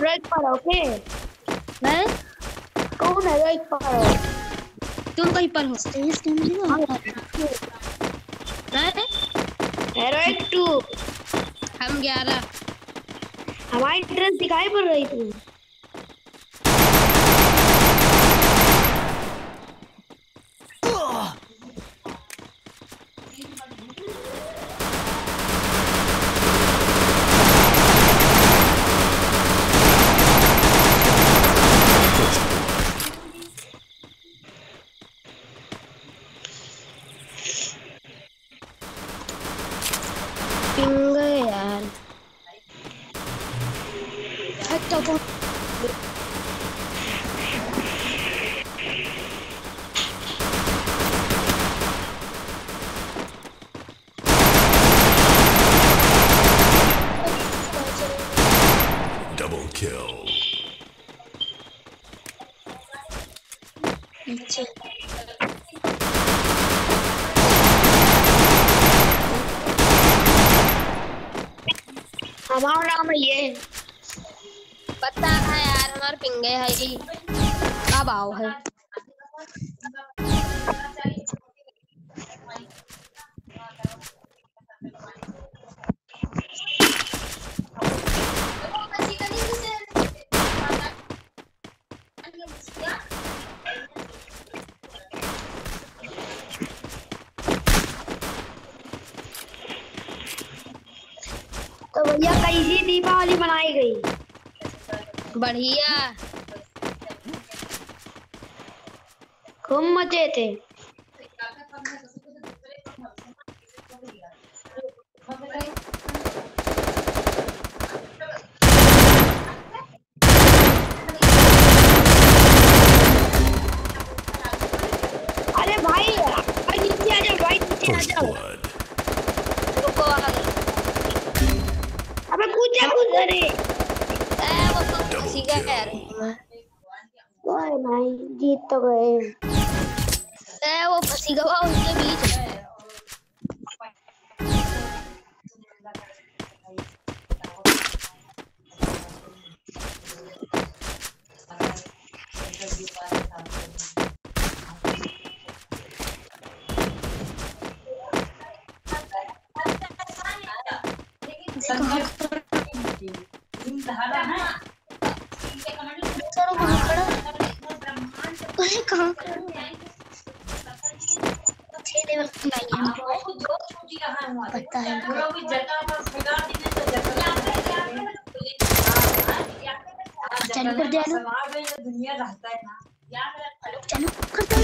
Heroic पर हो के हैं? कौन हेरोइक पर हो? तुम कहीं पर हो? तेज कैमरे में हम हैं? हेरोइक 2 हम 11। हमारी ड्रेस दिखाई पड़ रही थी। पिंग यार। अच्छा तो Double kill. नीचे हमारा नाम है ये। पता है यार हमारे पिंगे है ही। अब आओ है। तो भैया कैसी दीपावली मनाई गई? बढ़िया। खूब मजे थे। अरे भाई भाई नीचे आ जाओ, भाई नीचे आ First जाओ। blood. रुको आ गए। अबे कूद जा कूद रे। वो तो किसी का यार। ओए भाई जीत तो गए। वो फंसी गवा उनके बीच। सर कहाँ खड़ा? अरे कहाँ खड़ा? छह लेवल की लाइन है पता है चालू कर दिया लो। चालू कर दो।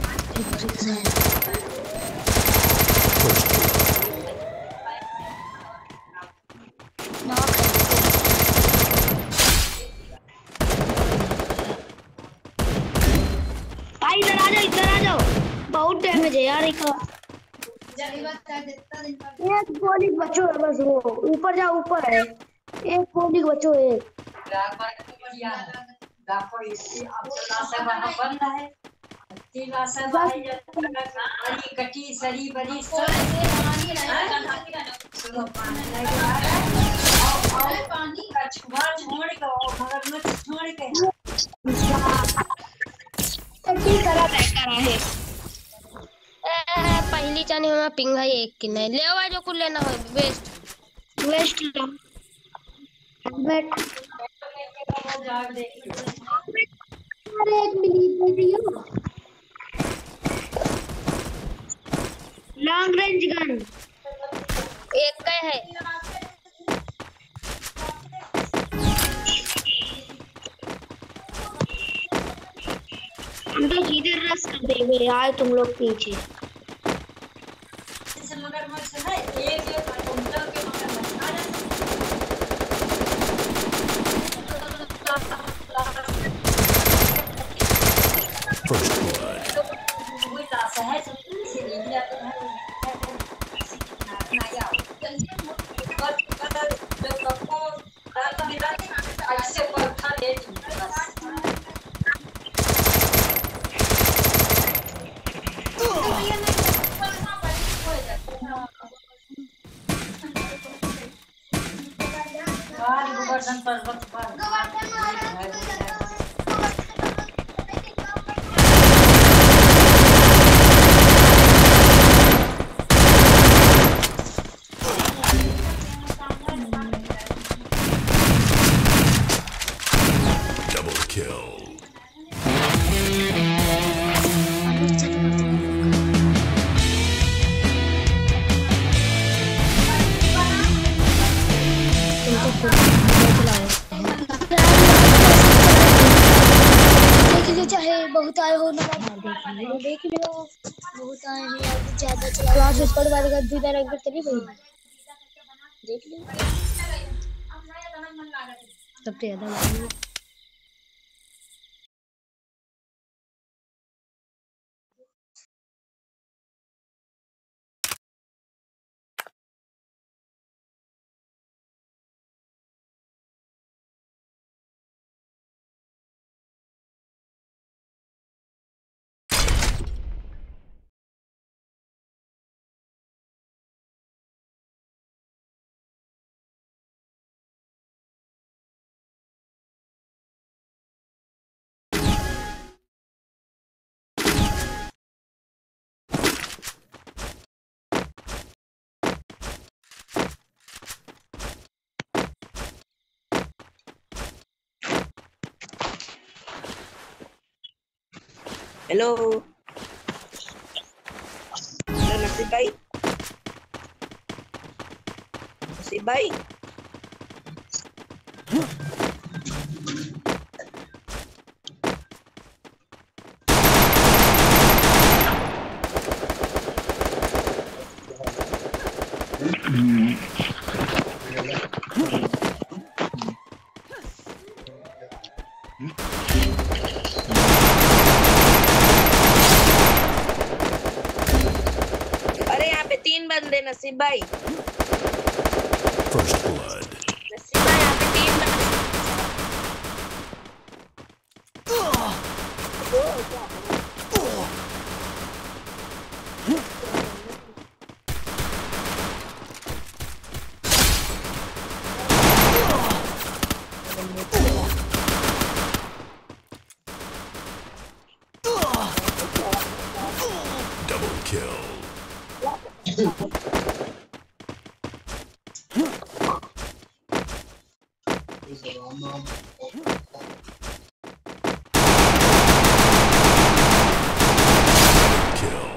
भाई इधर आ जाओ, इधर आ जाओ। बहुत डैमेज है यार एक गोली बचो है बस। वो ऊपर जाओ, ऊपर है एक गोली बचो है। कटी सरी बड़ी पहली चानी हमारा पिंग है एक की नहीं ले जो कुछ लेना हो वेस्ट वेस्ट लो हेलमेट। अरे एक minute video long range gun एक का है। हम तो सीधे रस कर देंगे यार तुम लोग पीछे। First blood. देखिए चाहे बहुत आए हो ना देख लो बहुत आए हैं और ज्यादा चला क्लास ऊपर वाले का दूसरा रंग पे तभी बोल देख लो सबसे ज्यादा मारेंगे। हेलो हेलो नसीब भाई नसीब भाई अरे यहाँ पे 3 बंदे नसीब भाई First blood. नसीब भाई यहाँ पे 3 बंदे Double kill. Kill.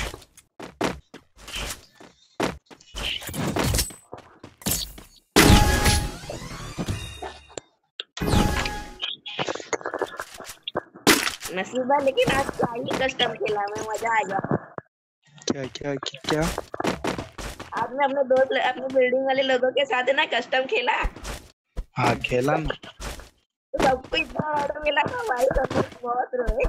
नसीब भाई लेकिन आज क्या ही कस्टम खेला में मजा आ गया। क्या आज मैं अपने दोस्त अपने बिल्डिंग वाले लोगों के साथ है ना कस्टम खेला हाँ खेला ना तो सबको इतना ऑर्डर मिला था भाई सब लोग बहुत रोए।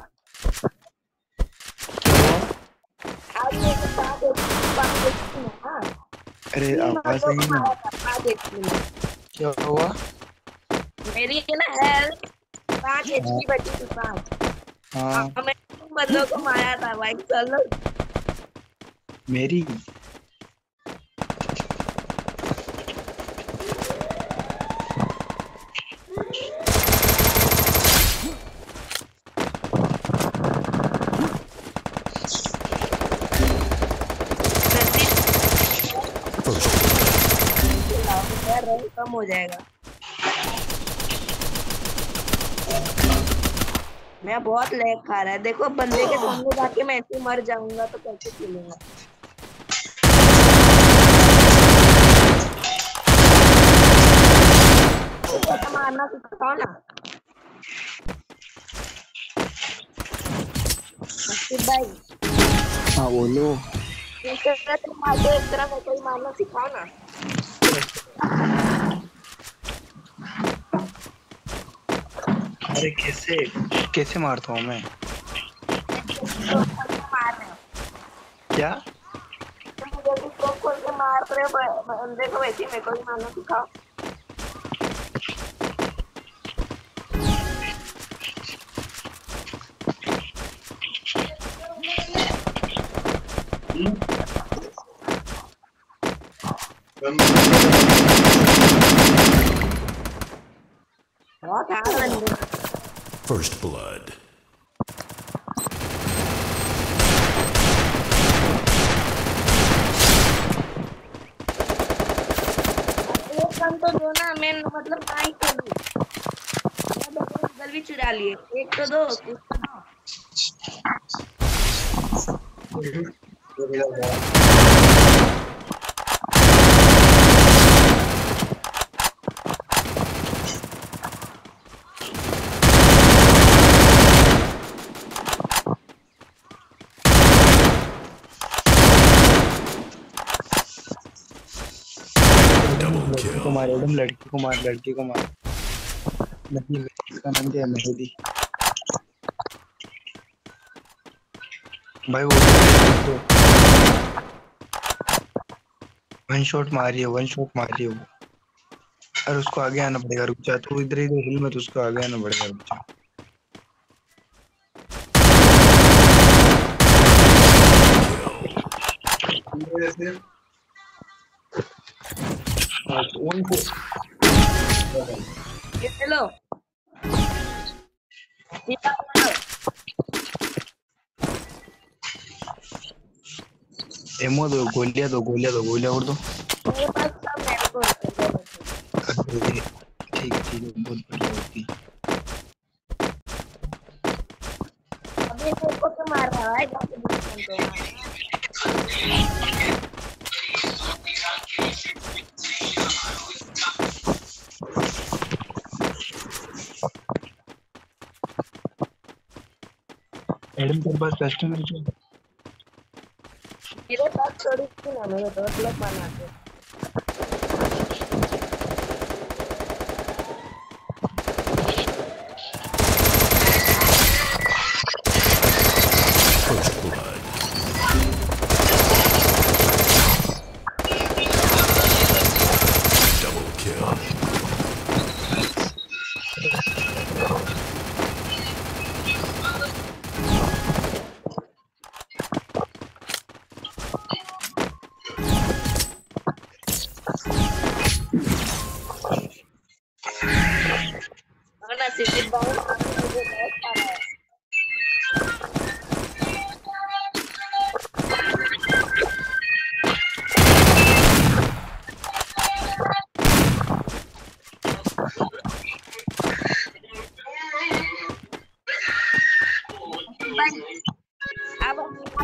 आज मेरे को 5 HP में हाँ अरे 3 आवाज बंदों नहीं को ना मारा था 5 HP में। क्या हुआ मेरी है ना हेल्थ 5 HP बची थी 5 हाँ मैं 3 बंदों को मारा था भाई चलो मेरी कम हो जाएगा। मैं बहुत लैग खा रहा है देखो बंदे के सामने जाके मैं ऐसे मर जाऊंगा तो कैसे खेलूंगा। तो मारना सिखाओ ना नसीब भाई। हाँ बोलो एक तरह से मारते एक तरह से कोई मारना सिखाओ ना। अरे कैसे कैसे मारता हूँ मैं मार रहे हो क्या तुम जल्दी स्कोप खोल के मार रहे हो बंदे को वैसे मेरे को भी मारना सिखाओ। बहुत हार्ड बंदे First blood. एक कम तो दो ना मैं मतलब नहीं करूँ गल भी चुरा लिए एक तो दो को मार एडम, लड़की को मार, लड़की को मार। नहीं, इसका नाम क्या है? मेहदी। भाई वो वन शॉट मारी है, वन शॉट मारी है वो। अरे उसको आगे आना पड़ेगा, रुक जा तू, इधर इधर हिल मत, उसको आगे आना पड़ेगा, रुक जा। ये चलो एमो दो, गोलियां दो, गोलियां दो, गोलियां उड़ दो। मेरे पास सब मेरे को ठीक है, बहुत बढ़िया होती। अभी मेरे को तो मार रहा है, जाके दुश्मन को मार। एडम तेरे पास कस्टम है क्या? मेरे पास थोड़ी सी ना, मेरे दोस्त लोग बनाते हैं। First blood. Double kill. ना सिटी बाउंड मुझे बहुत सारा है। अब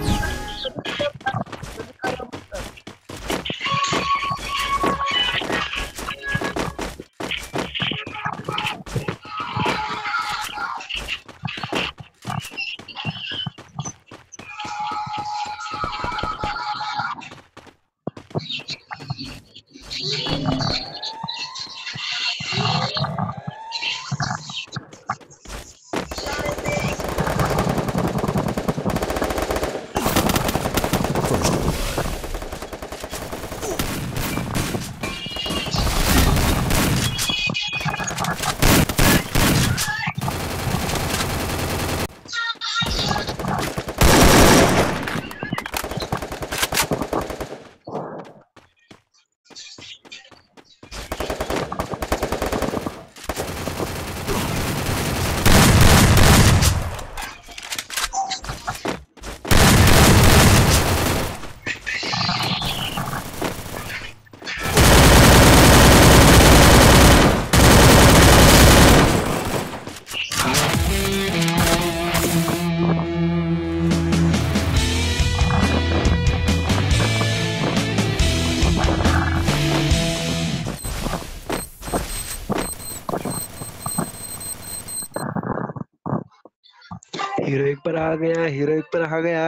हीरो एक पर आ गया, हीरो एक पर आ गया।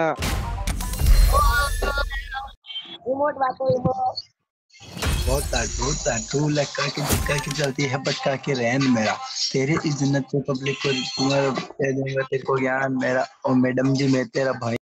रिमोट बातो रिमोट। बहुत तू लटका के झटका के चलती है, पटका के रहन मेरा। तेरे इस जन्नत को पब्लिक को तुम्हारा दे दूंगा, तेरे को ज्ञान मेरा। और मैडम जी मैं तेरा भाई।